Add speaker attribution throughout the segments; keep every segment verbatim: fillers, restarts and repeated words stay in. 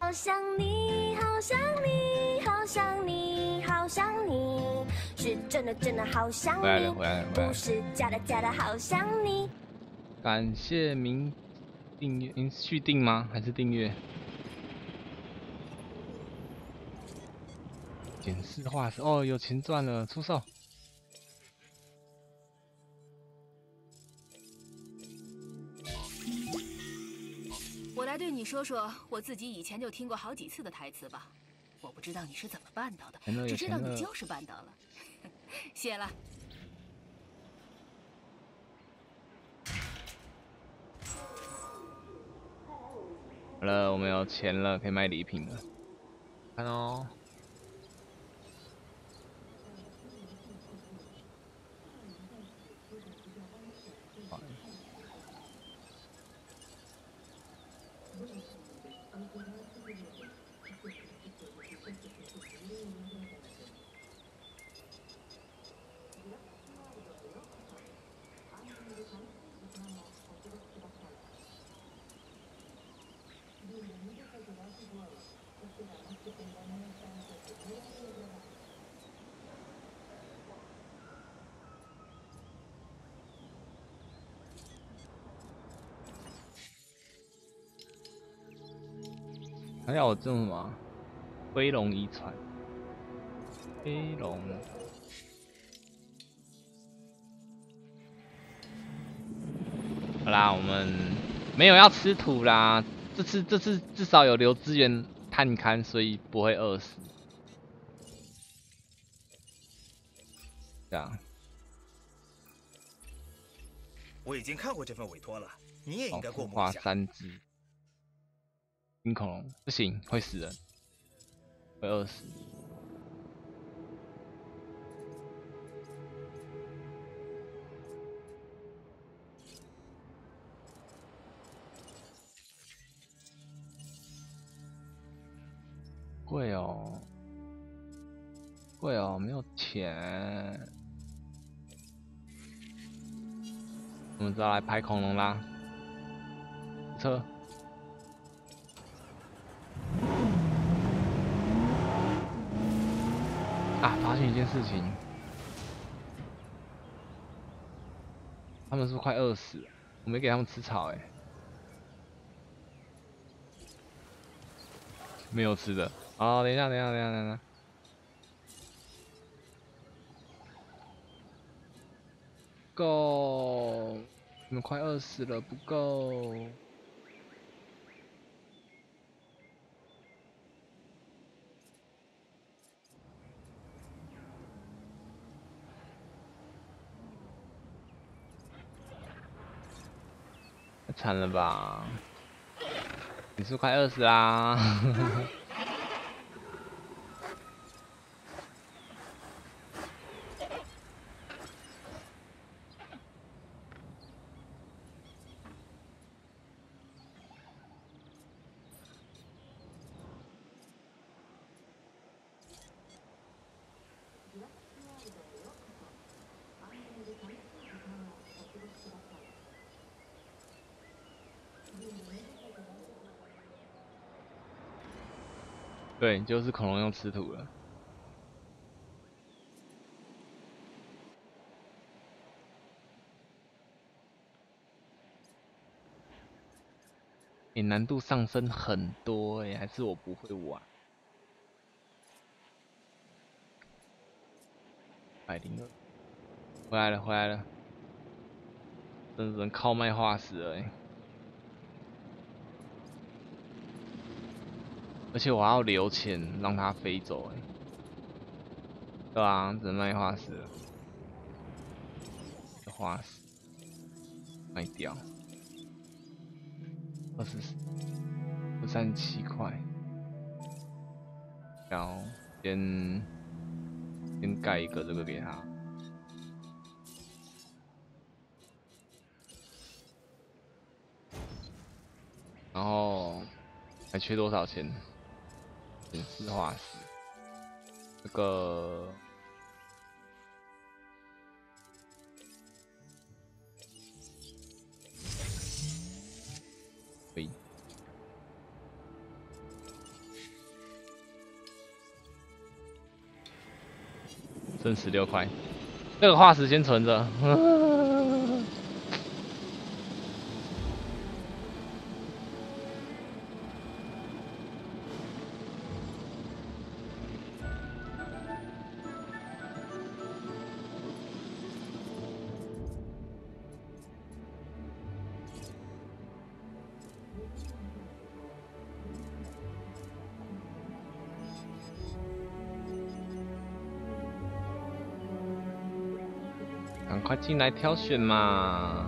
Speaker 1: 好想你，好想你，好想你，好想你，是真的真的好想
Speaker 2: 回来了，
Speaker 1: 你，
Speaker 2: 回来了，回来了。
Speaker 1: 不是假的假的好想你。
Speaker 2: 感谢明订阅，您续订吗？还是订阅？检视化石哦，有钱赚了，出售。
Speaker 3: 我来对你说说我自己以前就听过好几次的台词吧。我不知道你是怎么办到的，只知道你就是办到了。谢了。
Speaker 2: 好了，我们有钱了，可以卖礼品了。看哦。还要我这种什么？飞龙遗传。飞龙。好啦，我们没有要吃土啦。这次这次至少有留资源探勘，所以不会饿死。这样。
Speaker 4: 我已经看过这份委托了，你也应该过目
Speaker 2: 一
Speaker 4: 一下。
Speaker 2: 三只。金恐龙不行，会死人，会饿死。贵哦，贵哦，没有钱。我们只好来拍恐龙啦。车。啊！发现一件事情，他们是不是快饿死了？我没给他们吃草哎、欸，没有吃的。哦，等一下，等一下，等一下，等一下。够，你们快饿死了，不够。太惨了吧！你是不是快饿死啦？对，就是恐龙用吃土了。欸，难度上升很多哎、欸，还是我不会玩。百零二，回来了，回来了，真的只能靠卖化石了哎、欸。而且我还要留钱让它飞走哎、欸，对啊，只能卖化石了。化石卖掉，二十四，三十七块。然后先先盖一个这个给他。然后还缺多少钱？显示化石，这个可以。 剩十六块，这个化石先存着。赶快进来挑选嘛！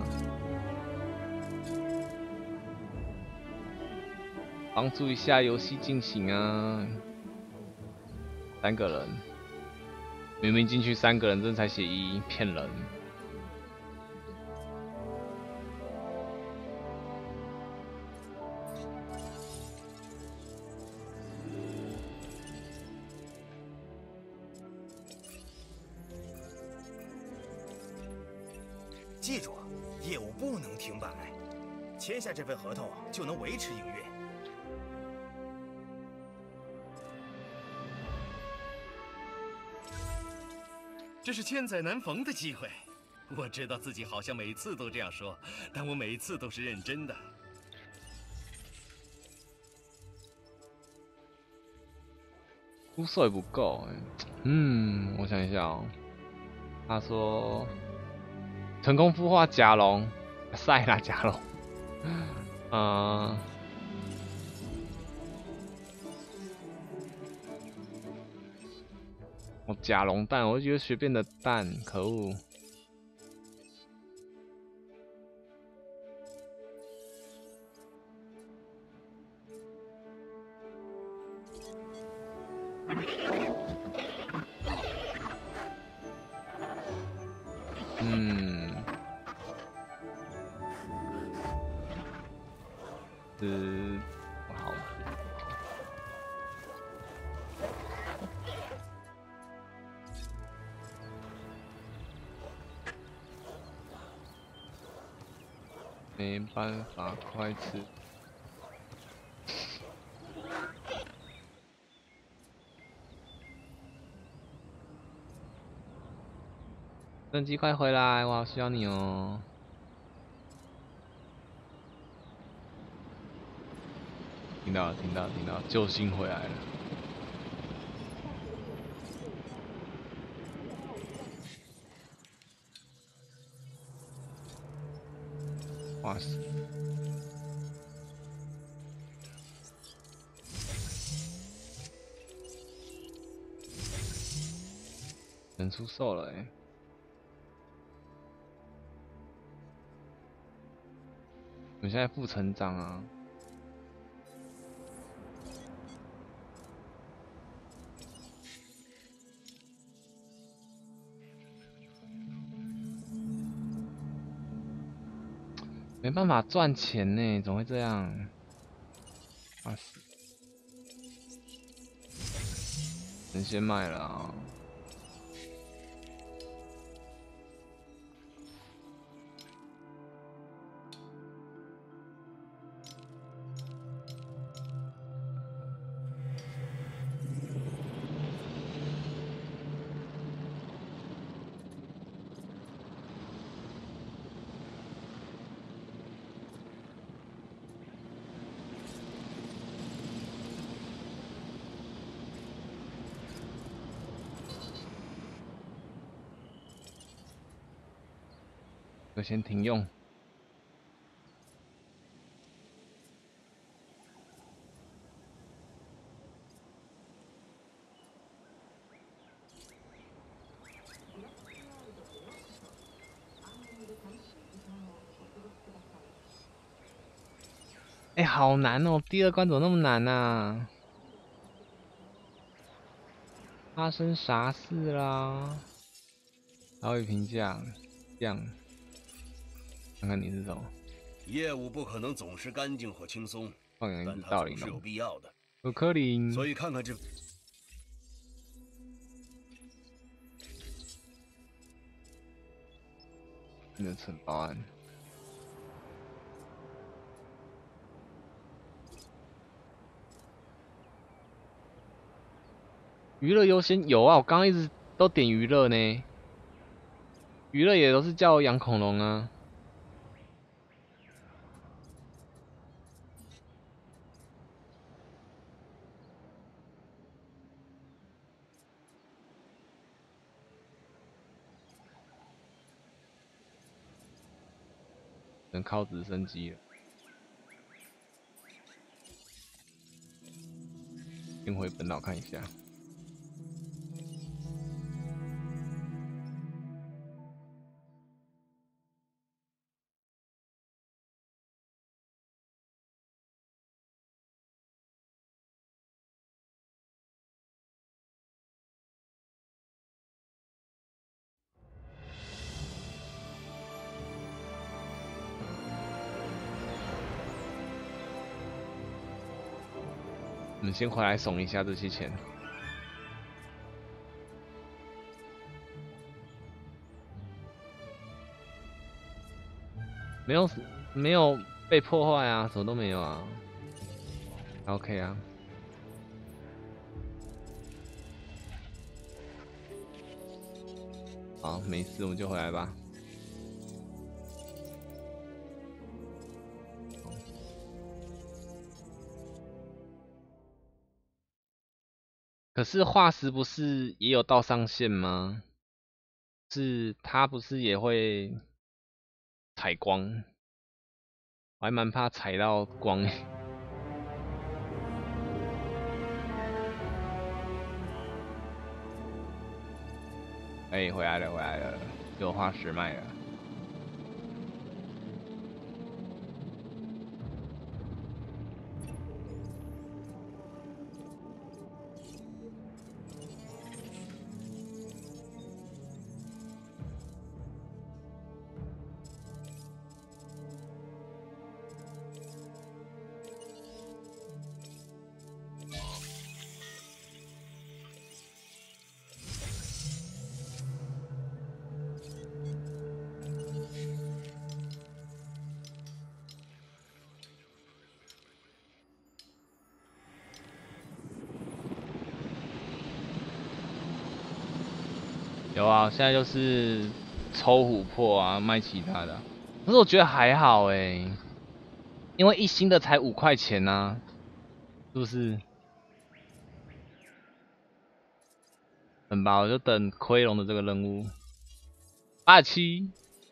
Speaker 2: 帮助一下游戏进行啊！三个人，明明进去三个人，这才写一，骗人！
Speaker 4: 记住，业务不能停摆，签下这份合同就能维持营运。
Speaker 5: 这是千载难逢的机会。我知道自己好像每次都这样说，但我每次都是认真的。
Speaker 2: 出售也不够，嗯，我想一下哦。他说。成功孵化甲龙，晒啦甲龙，嗯，哦甲龙蛋，我就觉得随便的蛋，可恶。嗯。是，好。没办法，快吃。正机快回来，我好需要你哦。听到了，听到了，听到了，救星回来了。哇塞！能出售了哎、欸！我现在负成长啊。没办法赚钱呢，怎么会这样？啊死！能先卖了啊！就先停用。哎、欸，好难哦！第二关怎么那么难啊？发生啥事啦？然后评价这样。看看你是什么？
Speaker 6: 业务不可能总是干净或轻松，
Speaker 2: 放养
Speaker 6: 但
Speaker 2: 一道理
Speaker 6: 是有必要的。
Speaker 2: 有可能。
Speaker 6: 所以看看这，
Speaker 2: 你的承包案。娱乐优先有啊，我刚刚一直都点娱乐呢？娱乐也都是叫我养恐龙啊。能靠直升机了。先回本岛看一下。我们先回来送一下这些钱。没有没有被破坏啊，什么都没有啊。OK 啊。好，没事，我们就回来吧。可是化石不是也有到上限吗？是它不是也会采光？我还蛮怕踩到光。哎、欸，回来了，回来了，有化石卖了。有啊，现在就是抽琥珀啊，卖其他的、啊。可是我觉得还好哎、欸，因为一星的才五块钱呐、啊，是不是？等吧，我就等盔龙的这个任务。八十七，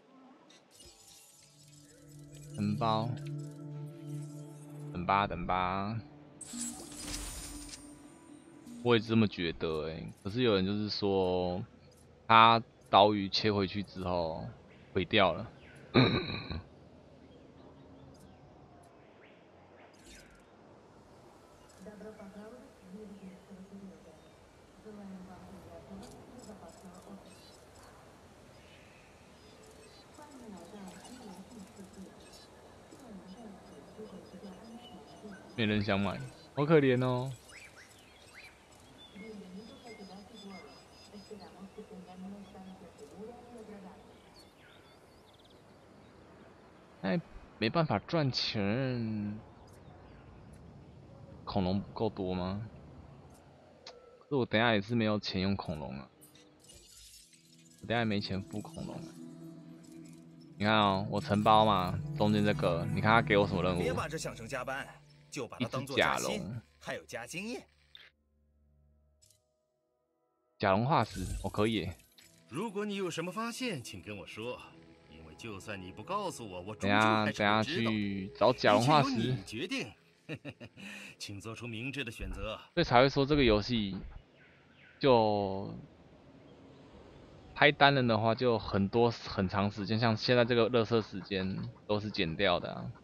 Speaker 2: 等包，等吧，等吧。我也这么觉得哎、欸，可是有人就是说。它岛屿切回去之后毁掉了。没人想买，好可怜哦。哎，没办法赚钱。恐龙不够多吗？可是我等一下也是没有钱用恐龙啊。我等一下没钱付恐龙、啊。你看哦，我承包嘛，中间这个，你看他给我什么任务？
Speaker 4: 别把这想成加班，就把它当做加薪，还有加经验。
Speaker 2: 甲龙化石，我、哦、可以。
Speaker 5: 如果你有什么发现，请跟我说，因为就算你不告诉我，我终
Speaker 2: 究还
Speaker 5: 是
Speaker 2: 等下去找甲龙化石。
Speaker 5: 你决定，请做出明智的选择。
Speaker 2: 所以才会说这个游戏就拍单人的话，就很多很长时间，像现在这个垃圾时间都是减掉的啊。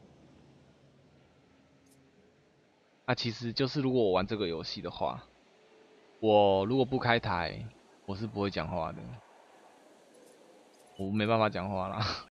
Speaker 2: 那、啊、其实就是如果我玩这个游戏的话，我如果不开台，我是不会讲话的，我没办法讲话啦。